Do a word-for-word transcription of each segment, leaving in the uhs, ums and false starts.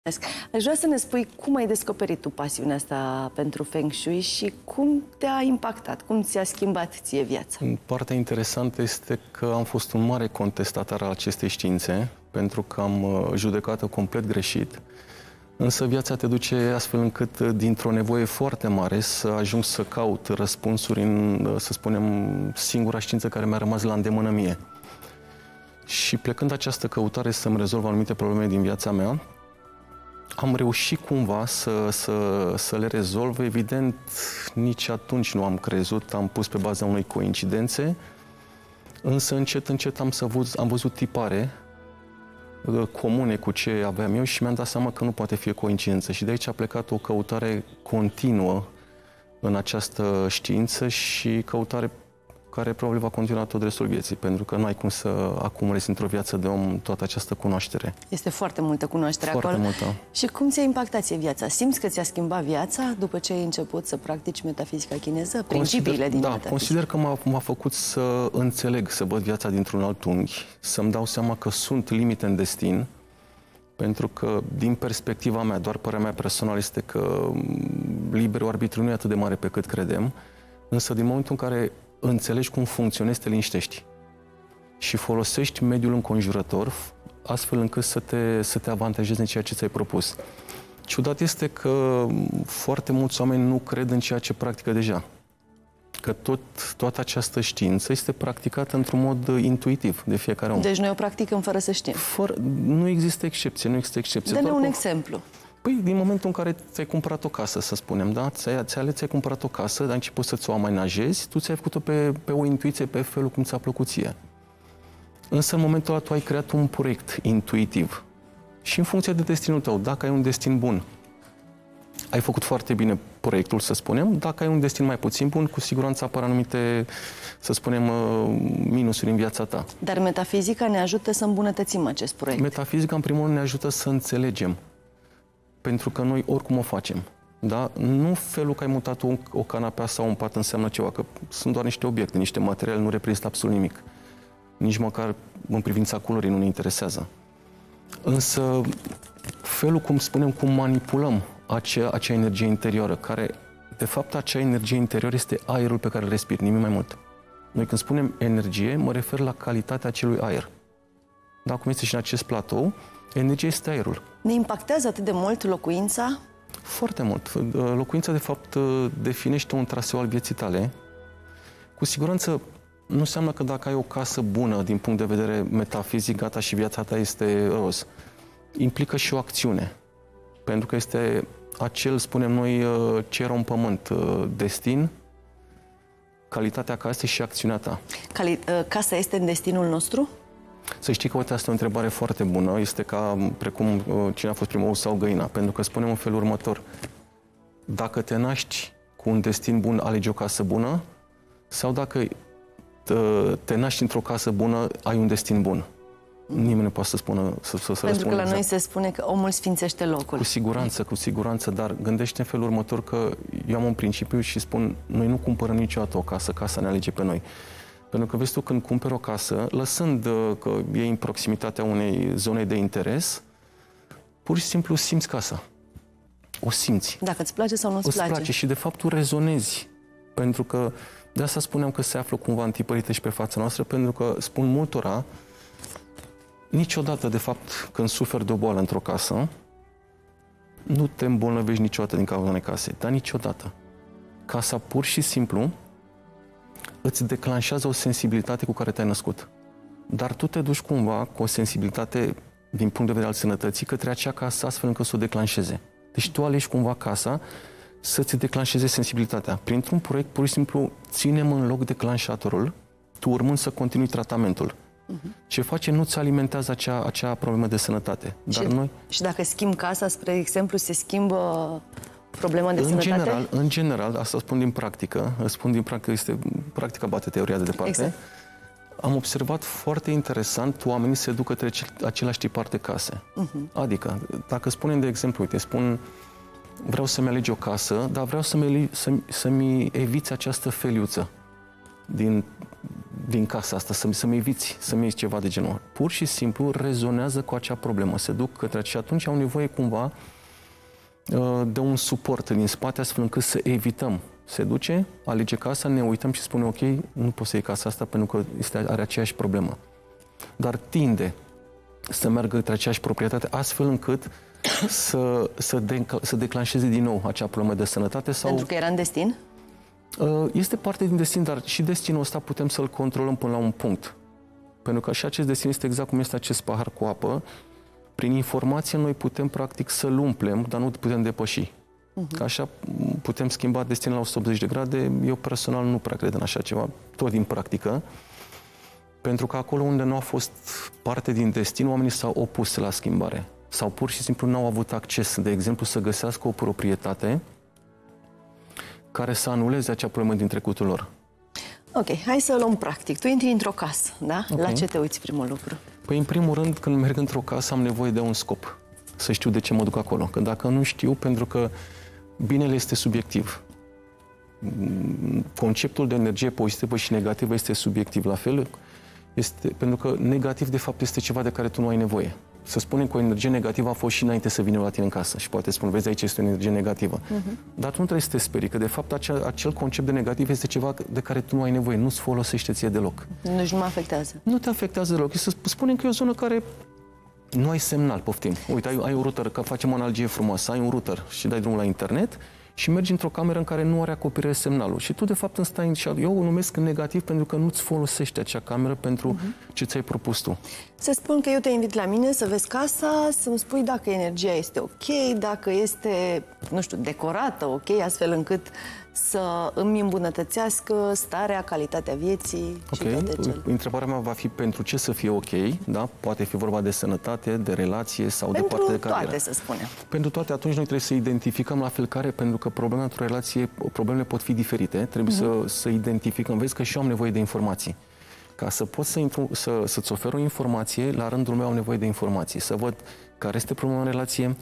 Aș vrea să ne spui cum ai descoperit tu pasiunea asta pentru Feng Shui și cum te-a impactat, cum ți-a schimbat ție viața. Partea interesantă este că am fost un mare contestatar al acestei științe, pentru că am judecat-o complet greșit. Însă viața te duce astfel încât, dintr-o nevoie foarte mare, să ajung să caut răspunsuri în, să spunem, singura știință care mi-a rămas la îndemână mie. Și plecând această căutare să-mi rezolv anumite probleme din viața mea, am reușit cumva să, să, să le rezolv. Evident, nici atunci nu am crezut, am pus pe baza unei coincidențe, însă încet, încet am, să văz, am văzut tipare comune cu ce aveam eu și mi-am dat seama că nu poate fi o coincidență. Și de aici a plecat o căutare continuă în această știință și căutare care probabil va continua tot restul vieții, pentru că nu ai cum să acumulezi într-o viață de om toată această cunoaștere. Este foarte multă cunoaștere foarte acolo. Multă. Și cum ți-a impactat ție viața? Simți că ți-a schimbat viața după ce ai început să practici metafizica chineză? Principiile consider, din da, metafizică? Consider că m-a făcut să înțeleg, să văd viața dintr-un alt unghi, să-mi dau seama că sunt limite în destin, pentru că, din perspectiva mea, doar părerea mea personală este că liberul arbitru nu e atât de mare pe cât credem, însă din momentul în care înțelegi cum funcționezi, te liniștești și folosești mediul înconjurător astfel încât să te, să te avantajezi în ceea ce ți-ai propus. Ciudat este că foarte mulți oameni nu cred în ceea ce practică deja. Că tot, toată această știință este practicată într-un mod intuitiv de fiecare om. Deci noi o practicăm fără să știm. Fără, nu există excepție, nu există excepție. Dă-ne un cu... exemplu. Păi, din momentul în care ți-ai cumpărat o casă, să spunem, da? Ți-ai ales, ți-ai cumpărat o casă, dar început să ți-o amenajezi, tu ți-ai făcut-o pe, pe o intuiție, pe felul cum ți-a plăcut ție. Însă, în momentul ăla, tu ai creat un proiect intuitiv. Și în funcție de destinul tău, dacă ai un destin bun, ai făcut foarte bine proiectul, să spunem. Dacă ai un destin mai puțin bun, cu siguranță apar anumite, să spunem, minusuri în viața ta. Dar metafizica ne ajută să îmbunătățim acest proiect. Metafizica, în primul rând, ne ajută să înțelegem. Pentru că noi oricum o facem. Da? Nu felul că ai mutat o, o canapea sau un pat înseamnă ceva, că sunt doar niște obiecte, niște materiale, nu reprezintă absolut nimic. Nici măcar în privința culorii nu ne interesează. Însă felul, cum spunem, cum manipulăm acea, acea energie interioară, care, de fapt, acea energie interioară este aerul pe care îl respiri, nimic mai mult. Noi când spunem energie, mă refer la calitatea acelui aer. Da, cum este și în acest platou, energia este aerul. Ne impactează atât de mult locuința? Foarte mult. Locuința, de fapt, definește un traseu al vieții tale. Cu siguranță, nu înseamnă că dacă ai o casă bună din punct de vedere metafizic, gata și viața ta este roz. Implică și o acțiune. Pentru că este acel, spunem noi, cer în pământ, destin, calitatea casei și acțiunea ta. Cali casa este în destinul nostru? Să știi că, uite, asta e o întrebare foarte bună. Este ca, precum cine a fost primul ou sau găina. Pentru că spunem în felul următor. Dacă te naști cu un destin bun, alegi o casă bună, sau dacă te, te naști într-o casă bună, ai un destin bun. Nimeni nu poate să spună, să, să, să Pentru că la exact. noi se spune că omul sfințește locul. Cu siguranță, cu siguranță, dar gândește în felul următor că eu am un principiu și spun, noi nu cumpărăm niciodată o casă, casa ne alege pe noi. Pentru că, vezi tu, când cumperi o casă, lăsând că e în proximitatea unei zone de interes, pur și simplu simți casa. O simți. Dacă îți place sau nu îți place. Îți place și, de fapt, tu rezonezi. Pentru că, de asta spuneam că se află cumva întipărite și pe fața noastră, pentru că, spun multora, niciodată, de fapt, când suferi de o boală într-o casă, nu te îmbolnăvești niciodată din cauza unei case, dar niciodată. Casa, pur și simplu, îți declanșează o sensibilitate cu care te-ai născut. Dar tu te duci cumva cu o sensibilitate din punct de vedere al sănătății către acea casă astfel încât să o declanșeze. Deci tu alegi cumva casa să-ți declanșeze sensibilitatea. Printr-un proiect, pur și simplu, ținem în loc declanșatorul, tu urmând să continui tratamentul. Uh-huh. Ce face, nu-ți alimentează acea, acea problemă de sănătate. Dar și, noi... și dacă schimb casa, spre exemplu, se schimbă problema de în sănătate? General, în general, asta spun din practică, spun din practică, este, practica bate teoria de departe. Exact. Am observat foarte interesant, oamenii se duc către același tipar de case. Uh-huh. Adică, dacă spunem, de exemplu, uite, spun, vreau să-mi alegi o casă, dar vreau să-mi, să-mi, să-mi eviți această feliuță din, din casa asta, să, să-mi eviți, să-mi iei ceva de genul. Pur și simplu rezonează cu acea problemă, se duc către și atunci au nevoie cumva de un suport din spate, astfel încât să evităm. Se duce, alege casa, ne uităm și spune, ok, nu poți să iei casa asta pentru că este, are aceeași problemă. Dar tinde să meargă către aceeași proprietate, astfel încât să, să, de, să declanșeze din nou acea problemă de sănătate. Sau, pentru că era în destin? Este parte din destin, dar și destinul ăsta putem să-l controlăm până la un punct. Pentru că și acest destin este exact cum este acest pahar cu apă. Prin informație noi putem practic să-l umplem, dar nu putem depăși. Uh-huh. Că așa putem schimba destinul la o sută optzeci de grade. Eu personal nu prea cred în așa ceva, tot din practică. Pentru că acolo unde nu a fost parte din destin, oamenii s-au opus la schimbare. Sau pur și simplu nu au avut acces, de exemplu, să găsească o proprietate care să anuleze acea problemă din trecutul lor. Ok, hai să luăm practic. Tu intri într-o casă, da? Okay. La ce te uiți primul lucru? Păi, în primul rând, când merg într-o casă, am nevoie de un scop. Să știu de ce mă duc acolo. Că dacă nu știu, pentru că binele este subiectiv. Conceptul de energie pozitivă și negativă este subiectiv la fel. Este, pentru că negativ, de fapt, este ceva de care tu nu ai nevoie. Să spunem că o energie negativă a fost și înainte să vină la tine în casă. Și poate spune, vezi, aici este o energie negativă. Uh-huh. Dar tu nu trebuie să te sperii, că de fapt acel, acel concept de negativ este ceva de care tu nu ai nevoie, nu-ți folosește ție deloc. Deci nu mă afectează. Nu te afectează deloc. Să spunem că e o zonă care nu ai semnal, poftim. Uite, ai, ai un router, că facem o analogie frumoasă, ai un router și dai drumul la internet și mergi într-o cameră în care nu are acoperire semnalul. Și tu, de fapt, îmi stai, eu o numesc negativ pentru că nu-ți folosește acea cameră pentru uh-huh. ce ți-ai propus tu. Să spun că eu te invit la mine să vezi casa, să-mi spui dacă energia este ok, dacă este, nu știu, decorată ok, astfel încât să îmi îmbunătățească starea, calitatea vieții. Ok, întrebarea mea va fi pentru ce să fie ok, da? Poate fi vorba de sănătate, de relație sau pentru de parte de carieră. carieră. Pentru toate, să spunem. Pentru toate, atunci noi trebuie să identificăm la fel care, pentru că problema într-o relație, problemele pot fi diferite, trebuie uh-huh. să, să identificăm. Vezi că și eu am nevoie de informații. Ca să pot să intru, să, să-ți ofer o informație, la rândul meu am nevoie de informații. Să văd care este problema în relație,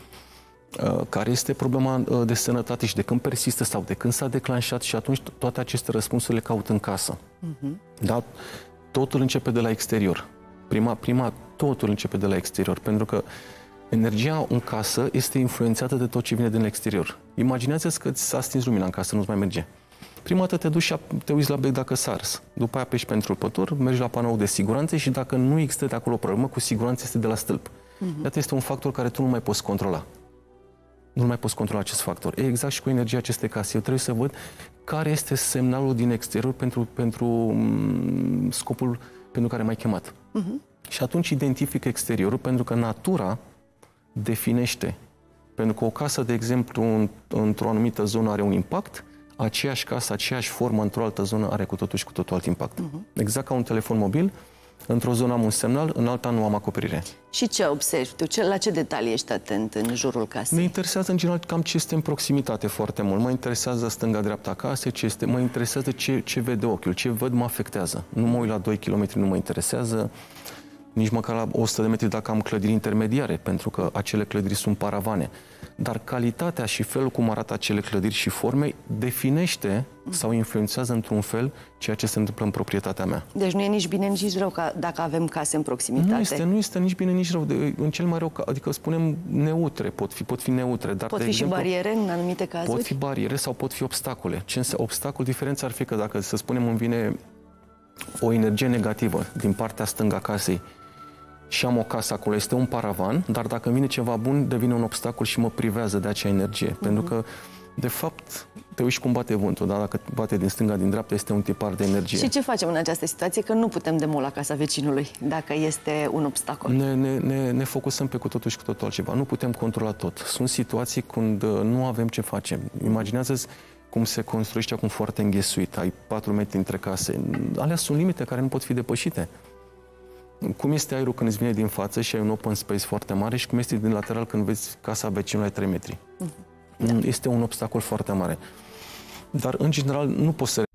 care este problema de sănătate și de când persistă sau de când s-a declanșat și atunci toate aceste răspunsuri le caut în casă. Uh-huh. Da? Totul începe de la exterior. Prima, prima, totul începe de la exterior, pentru că energia în casă este influențată de tot ce vine din exterior. Imaginează-ți că s-a stins lumina în casă, nu-ți mai merge. Prima dată te duci și te uiți la bec dacă s-a ars. După aia apeși pentru pătur, mergi la panou de siguranță și dacă nu există de acolo o problemă, cu siguranță este de la stâlp. Uh-huh. Iată, este un factor care tu nu mai poți controla. Nu mai poți controla acest factor. E exact și cu energia acestei case. Eu trebuie să văd care este semnalul din exterior pentru, pentru um, scopul pentru care m-ai chemat. Uh-huh. Și atunci identific exteriorul, pentru că natura definește. Pentru că o casă, de exemplu, în, într-o anumită zonă are un impact, aceeași casă, aceeași formă într-o altă zonă are cu totul și cu totul alt impact. Uh-huh. Exact ca un telefon mobil, într-o zonă am un semnal, în alta nu am acoperire. Și ce observi tu? Ce, la ce detalii ești atent în jurul casei? Mă interesează în general cam ce este în proximitate foarte mult. Mă interesează stânga-dreapta casei, ce este, mă interesează ce, ce vede ochiul, ce văd mă afectează. Nu mă uit la doi kilometri, nu mă interesează, nici măcar la o sută de metri dacă am clădiri intermediare, pentru că acele clădiri sunt paravane. Dar calitatea și felul cum arată acele clădiri și forme definește sau influențează într-un fel ceea ce se întâmplă în proprietatea mea. Deci nu e nici bine, nici rău ca dacă avem case în proximitate. Nu este, nu este nici bine, nici rău. De, în cel mai rău, adică spunem neutre, pot fi, pot fi neutre. Dar, pot de fi exemplu, și bariere în anumite cazuri? Pot fi bariere sau pot fi obstacole. Ce înseamnă obstacol? Diferența ar fi că dacă, să spunem, îmi vine o energie negativă din partea stângă a casei și am o casă acolo, este un paravan, dar dacă vine ceva bun, devine un obstacol și mă privează de acea energie. Uh-huh. Pentru că, de fapt, te uiți cum bate vântul, da? Dacă bate din stânga, din dreapta, este un tipar de energie. Și ce facem în această situație? Că nu putem demola casa vecinului, dacă este un obstacol. Ne, ne, ne, ne focusăm pe cu totul și cu totul altceva. Nu putem controla tot. Sunt situații când nu avem ce facem. Imaginează-ți cum se construiește acum foarte înghesuit. Ai patru metri între case. Alea sunt limite care nu pot fi depășite. Cum este aerul când îți vine din față și ai un open space foarte mare și cum este din lateral când vezi casa vecinului la trei metri. Uh-huh. Este un obstacol foarte mare. Dar, în general, nu poți să